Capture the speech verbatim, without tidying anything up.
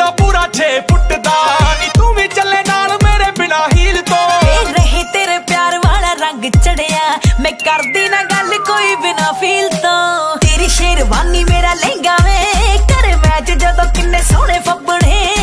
पूरा पूरा छे फुट दा नी तू भी चले नाल मेरे बिना हील तो रहे तेरे प्यार वाला रंग चढ़िया मैं करदी ना गल कोई बिना फील तो तेरी शेरवानी मेरा लहंगा वे कर मैच जदों किन्ने सोहने फब्बने